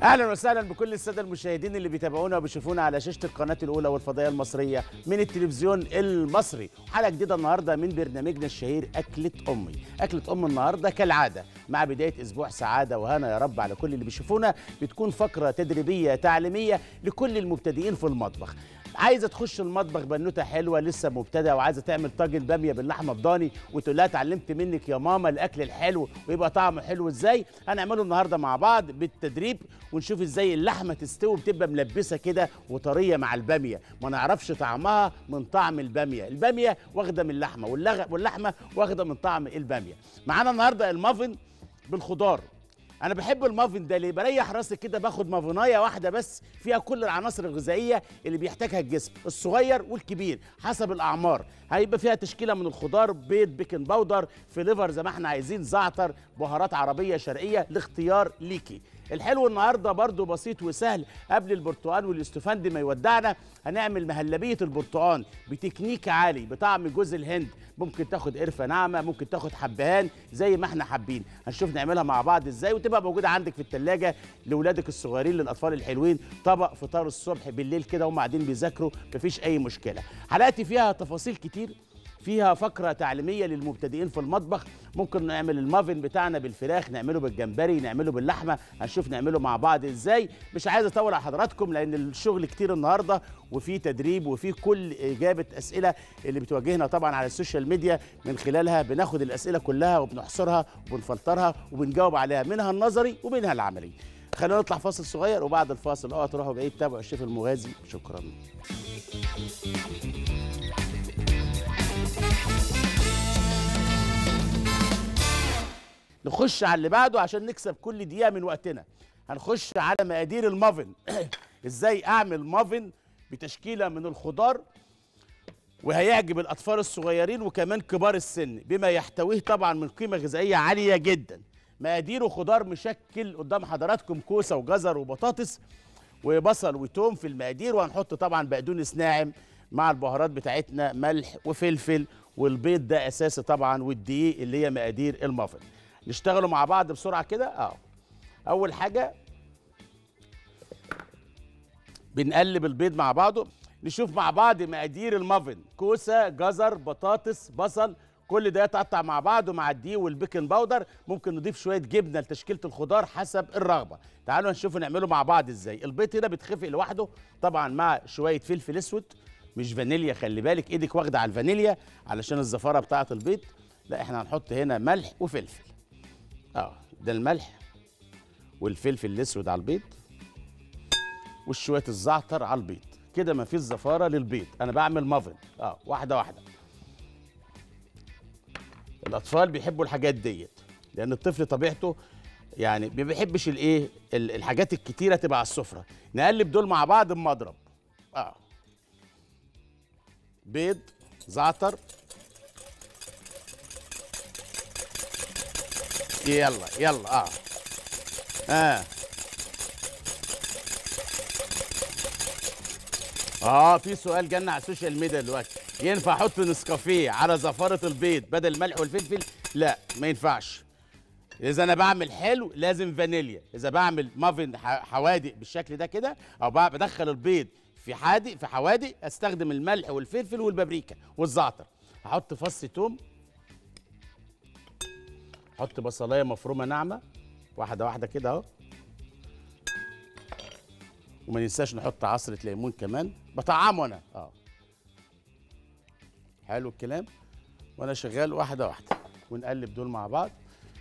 اهلا وسهلا بكل الساده المشاهدين اللي بيتابعونا وبيشوفونا على شاشه القناه الاولى والفضائيه المصريه من التلفزيون المصري. حلقه جديده النهارده من برنامجنا الشهير اكله امي. اكله ام النهارده كالعاده مع بدايه اسبوع سعاده وهنا يا رب على كل اللي بيشوفونا، بتكون فقره تدريبيه تعليميه لكل المبتدئين في المطبخ. عايزه تخش المطبخ بنوته حلوه لسه مبتدئه وعايزه تعمل طاجن باميه باللحمه الضاني وتقول لها اتعلمت منك يا ماما الاكل الحلو ويبقى طعمه حلو ازاي؟ هنعمله النهارده مع بعض بالتدريب ونشوف ازاي اللحمه تستوي بتبقى ملبسه كده وطريه مع الباميه، ما نعرفش طعمها من طعم الباميه، الباميه واخده من اللحمه واللحمه واخده من طعم الباميه. معانا النهارده المافن بالخضار. انا بحب المافن ده ليه؟ بريح راسي كده، باخد مافنايه واحده بس فيها كل العناصر الغذائيه اللي بيحتاجها الجسم الصغير والكبير حسب الاعمار. هيبقى فيها تشكيله من الخضار، بيض، بيكنج باودر، فليفر زي ما احنا عايزين، زعتر، بهارات عربيه شرقيه، الاختيار ليكي. الحلو النهارده برضو بسيط وسهل. قبل البرتقال والاستفندي ما يودعنا هنعمل مهلبيه البرتقال بتكنيك عالي بطعم جوز الهند. ممكن تاخد قرفه ناعمه، ممكن تاخد حبهان زي ما احنا حابين. هنشوف نعملها مع بعض ازاي وتبقى موجوده عندك في الثلاجه لاولادك الصغيرين للاطفال الحلوين، طبق فطار الصبح بالليل كده وهم قاعدين بيذاكروا، مفيش اي مشكله. حلقتي فيها تفاصيل كتير، فيها فقرة تعليمية للمبتدئين في المطبخ. ممكن نعمل المافن بتاعنا بالفراخ، نعمله بالجمبري، نعمله باللحمة، هنشوف نعمله مع بعض ازاي. مش عايز اطول على حضراتكم لان الشغل كتير النهاردة وفي تدريب وفي كل إجابة أسئلة اللي بتواجهنا طبعا على السوشيال ميديا. من خلالها بناخد الأسئلة كلها وبنحصرها وبنفلترها وبنجاوب عليها، منها النظري ومنها العملي. خلينا نطلع فاصل صغير وبعد الفاصل اوعوا تروحوا بعيد، تابعوا الشيف المغازي. شكرا. نخش على اللي بعده عشان نكسب كل دقيقة من وقتنا. هنخش على مقادير المافن. ازاي اعمل مافن بتشكيلة من الخضار وهيعجب الاطفال الصغيرين وكمان كبار السن بما يحتويه طبعا من قيمة غذائية عالية جدا. مقاديره خضار مشكل قدام حضراتكم، كوسة وجزر وبطاطس وبصل وتوم في المقادير، وهنحط طبعا بقدونس ناعم مع البهارات بتاعتنا، ملح وفلفل، والبيض ده اساسي طبعا، والدقيق اللي هي مقادير المافن. نشتغلوا مع بعض بسرعه كده. اول حاجه بنقلب البيض مع بعضه. نشوف مع بعض مقادير المافن: كوسه، جزر، بطاطس، بصل، كل ده يتقطع مع بعضه مع الدقيق والبيكنج باودر. ممكن نضيف شويه جبنه لتشكيله الخضار حسب الرغبه. تعالوا نشوف نعمله مع بعض ازاي. البيض هنا بيتخفق لوحده طبعا مع شويه فلفل اسود، مش فانيليا، خلي بالك ايدك واخده على الفانيليا علشان الزفاره بتاعه البيض. لا، احنا هنحط هنا ملح وفلفل. ده الملح والفلفل الاسود على البيض وشويه الزعتر على البيض كده، ما فيش زفاره للبيض. انا بعمل مافن واحده واحده. الاطفال بيحبوا الحاجات ديت لان الطفل طبيعته يعني ما بيحبش الحاجات الكتيره تبقى على السفره. نقلب دول مع بعض بمضرب. بيض، زعتر، يلا يلا. في سؤال جالنا على السوشيال ميديا دلوقتي: ينفع احط نسكافيه على زفاره البيض بدل الملح والفلفل؟ لا، ما ينفعش. اذا انا بعمل حلو لازم فانيليا. اذا بعمل مافن حوادق بالشكل ده كده، او بدخل البيض في حادق في حوادق، استخدم الملح والفلفل والبابريكا والزعتر. هحط فص توم، احط بصلايه مفرومه ناعمه واحده واحده كده اهو، وما ننساش نحط عصره ليمون كمان بطعمه انا. حلو الكلام. وانا شغال واحده واحده ونقلب دول مع بعض.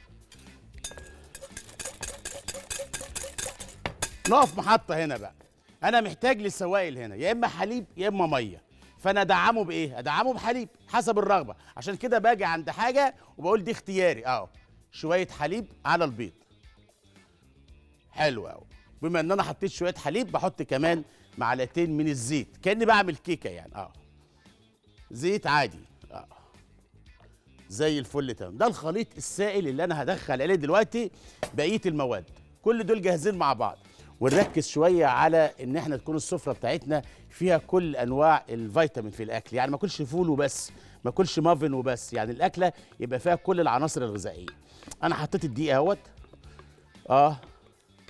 نقف محطه هنا بقى. انا محتاج للسوائل هنا يا اما حليب يا اما ميه، فانا ادعمه بايه؟ ادعمه بحليب حسب الرغبه. عشان كده باجي عند حاجه وبقول دي اختياري. شويه حليب على البيض. حلو قوي. بما ان انا حطيت شويه حليب بحط كمان معلقتين من الزيت كاني بعمل كيكه يعني. زيت عادي. زي الفل تمام. ده الخليط السائل اللي انا هدخل عليه دلوقتي بقيه المواد. كل دول جاهزين مع بعض. ونركز شويه على ان احنا تكون السفره بتاعتنا فيها كل انواع الفيتامين في الاكل، يعني ما اكلش فول وبس، ما اكلش مافن وبس، يعني الاكله يبقى فيها كل العناصر الغذائيه. انا حطيت الدقيق اهوت.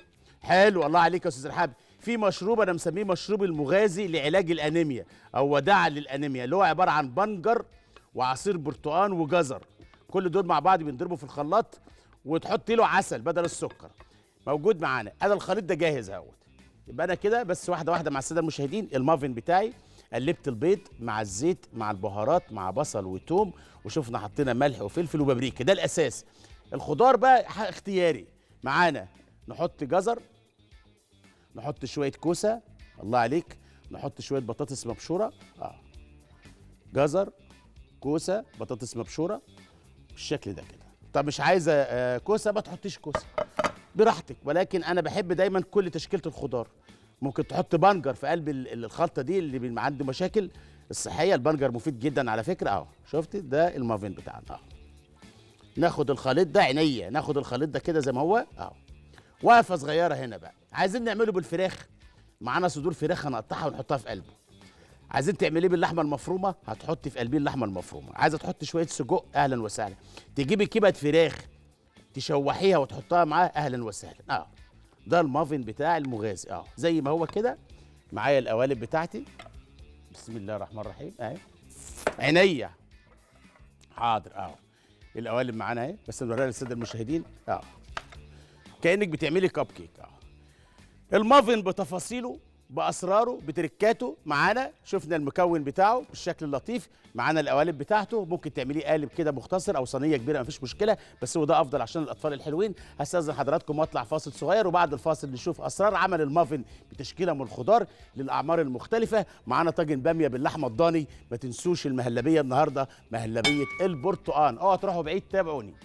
حلو، الله عليك يا استاذ رحاب. في مشروب انا مسميه مشروب المغازي لعلاج الانيميا او وداعا للانيميا، اللي هو عباره عن بنجر وعصير برتقان وجزر، كل دول مع بعض بينضربوا في الخلاط وتحط له عسل بدل السكر. موجود معانا، انا الخليط ده جاهز اهوت. يبقى انا كده بس واحده واحده مع الساده المشاهدين. المافن بتاعي قلبت البيض مع الزيت مع البهارات مع بصل وتوم، وشفنا حطينا ملح وفلفل وبابريكا، ده الاساس. الخضار بقى اختياري معانا، نحط جزر، نحط شويه كوسه، الله عليك، نحط شويه بطاطس مبشوره، جزر، كوسه، بطاطس مبشوره بالشكل ده كده. طب مش عايزه كوسه، ما تحطيش كوسه براحتك، ولكن انا بحب دايما كل تشكيله الخضار. ممكن تحط بنجر في قلب الخلطه دي اللي عنده مشاكل الصحيه، البنجر مفيد جدا على فكره اهو. شفتي ده المافين بتاعنا اهو. ناخد الخليط ده عينيا، ناخد الخليط ده كده زي ما هو اهو. وقفه صغيره هنا بقى، عايزين نعمله بالفراخ، معانا صدور فراخ هنقطعها ونحطها في قلبه. عايزين تعمليه باللحمه المفرومه، هتحطي في قلبيه اللحمه المفرومه. عايزه تحطي شويه سجق، اهلا وسهلا. تجيبي كبه فراخ تشوحيها وتحطها معاه، اهلا وسهلا. ده المافن بتاع المغازي زي ما هو كده. معايا القوالب بتاعتي، بسم الله الرحمن الرحيم اهي، عينيا، حاضر القوالب معانا اهي، بس نوريها للساده المشاهدين كانك بتعملي كب كيك المافن بتفاصيله باسراره بتركاته معانا. شفنا المكون بتاعه بالشكل اللطيف، معانا القوالب بتاعته. ممكن تعمليه قالب كده مختصر او صينيه كبيره مفيش مشكله، بس هو ده افضل عشان الاطفال الحلوين. هستاذن حضراتكم واطلع فاصل صغير، وبعد الفاصل نشوف اسرار عمل المافن بتشكيله من الخضار للاعمار المختلفه. معانا طاجن باميه باللحمه الضاني، ما تنسوش المهلبيه النهارده مهلبيه البرتقان. اوعوا تروحوا بعيد، تابعوني.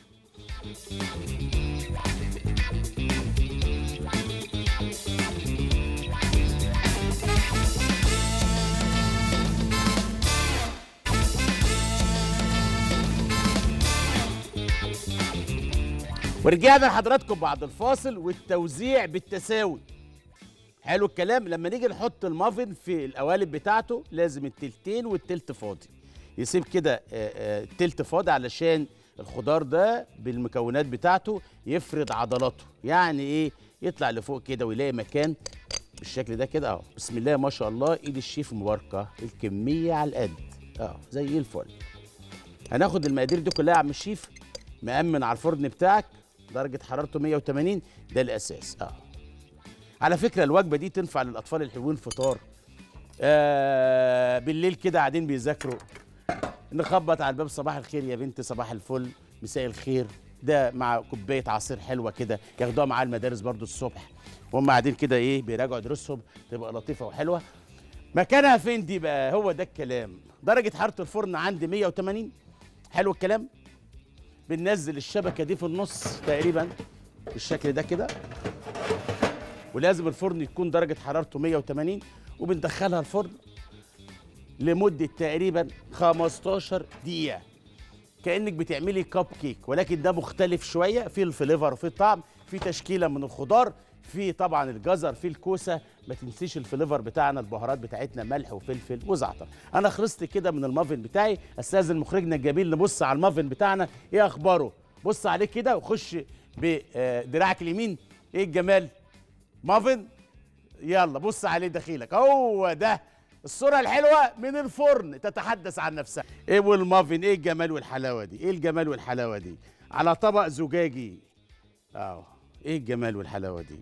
ورجعنا لحضراتكم بعد الفاصل والتوزيع بالتساوي. حلو الكلام. لما نيجي نحط المافن في القوالب بتاعته لازم التلتين والتلت فاضي، يسيب كده التلت فاضي علشان الخضار ده بالمكونات بتاعته يفرد عضلاته. يعني ايه؟ يطلع لفوق كده ويلاقي مكان بالشكل ده كده بسم الله ما شاء الله، ايد الشيف مباركه، الكميه على القد زي الفل. هناخد المقادير دي كلها يا عم الشيف، مأمن على الفرن بتاعك درجة حرارته 180، ده الأساس. على فكرة الوجبة دي تنفع للأطفال الحلوين فطار، بالليل كده قاعدين بيذاكروا، نخبط على الباب، صباح الخير يا بنتي، صباح الفل، مساء الخير، ده مع كوباية عصير حلوة كده، ياخدوها معاه المدارس برضو الصبح وهم قاعدين كده بيراجعوا دروسهم، تبقى لطيفة وحلوة. مكانها فين دي بقى؟ هو ده الكلام. درجة حرارة الفرن عندي 180. حلو الكلام. بننزل الشبكه دي في النص تقريبا بالشكل ده كده، ولازم الفرن يكون درجه حرارته 180، وبندخلها الفرن لمده تقريبا 15 دقيقه، كانك بتعملي كب كيك، ولكن ده مختلف شويه في الفليفر وفي الطعم، في تشكيله من الخضار، في طبعا الجزر، في الكوسه، ما تنسيش الفليفر بتاعنا، البهارات بتاعتنا ملح وفلفل وزعتر. انا خلصت كده من المافن بتاعي. استاذن مخرجنا الجميل نبص على المافن بتاعنا ايه اخباره. بص عليه كده وخش بدراعك اليمين، ايه الجمال، مافن. يلا بص عليه دخيلك، هو ده الصوره الحلوه من الفرن تتحدث عن نفسها. ايه والمافن، ايه الجمال والحلاوه دي، ايه الجمال والحلاوه دي على طبق زجاجي. ايه الجمال والحلاوه دي.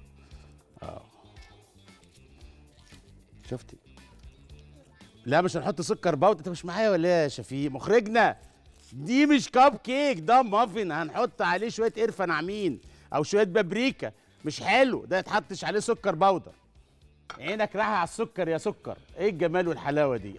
شفتي؟ لا مش هنحط سكر باودر، انت مش معايا ولا ايه يا شفيق مخرجنا؟ دي مش كاب كيك، ده مافن هنحط عليه شويه قرفه ناعمين او شويه بابريكا، مش حلو ده يتحطش عليه سكر باودر. عينك رايحه على السكر يا سكر. ايه الجمال والحلاوه دي.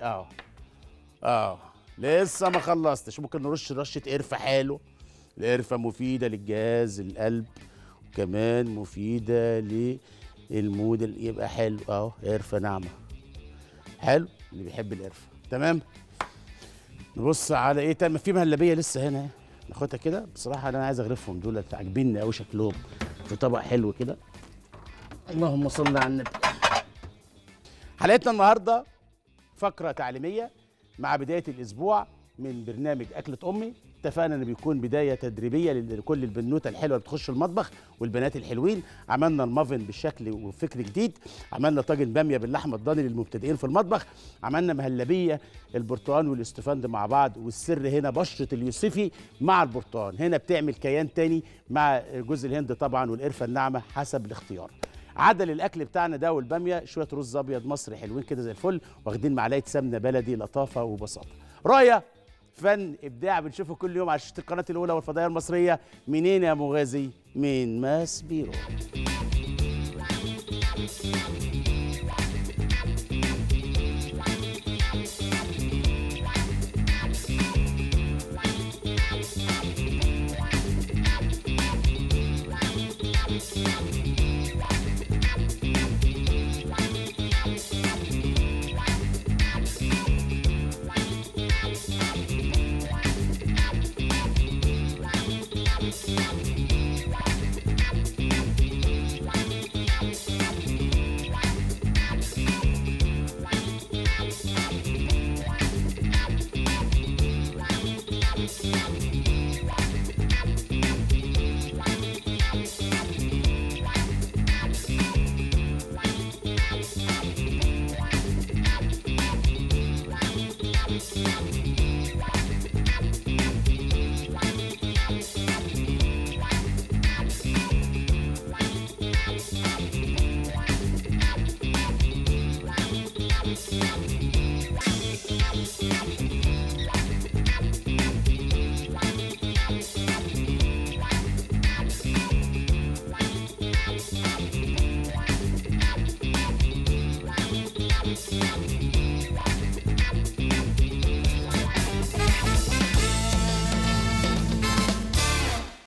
لسه ما خلصتش. ممكن نرش رشه قرفه حلو، القرفه مفيده للجهاز القلب، وكمان مفيده للمود اللي يبقى حلو قرفه ناعمه، حلو اللي بيحب القرفه. تمام. نبص على ايه تاني؟ في مهلبيه لسه هنا ناخدها كده. بصراحه انا عايز اغرفهم، دول عاجبيني قوي شكلهم في طبق حلو كده. اللهم صل على النبي. حلقتنا النهارده فقره تعليميه مع بدايه الاسبوع من برنامج اكله امي. اتفقنا ان بيكون بدايه تدريبيه لكل البنوته الحلوه اللي بتخش المطبخ والبنات الحلوين. عملنا المافن بالشكل وفكر جديد، عملنا طاجن باميه باللحمه الضاني للمبتدئين في المطبخ، عملنا مهلبيه البرتقال والاستفند مع بعض، والسر هنا بشره اليوسفي مع البرتقال، هنا بتعمل كيان تاني مع جوز الهند طبعا والقرفه الناعمه حسب الاختيار. عدل الاكل بتاعنا ده والباميه شويه رز ابيض مصري حلوين كده زي الفل، واخدين معلقه سمنه بلدي، لطافه وبساطه. رؤيه، فن، ابداع، بنشوفه كل يوم على شاشه القناه الاولى والفضائيه المصريه. منين يا مغازي؟ من ماس بيرو.